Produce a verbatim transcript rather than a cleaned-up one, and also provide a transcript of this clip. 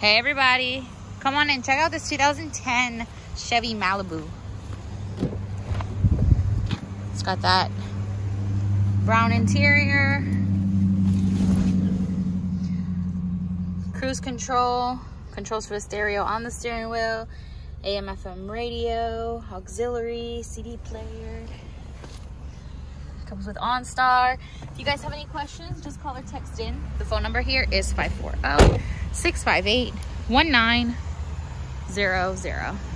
Hey everybody, come on and check out this two thousand ten Chevy Malibu. It's got that brown interior, cruise control, controls for the stereo on the steering wheel, A M F M radio, auxiliary, C D player. Comes with OnStar. If you guys have any questions, just call or text in. The phone number here is five four zero, six five eight, one nine zero zero.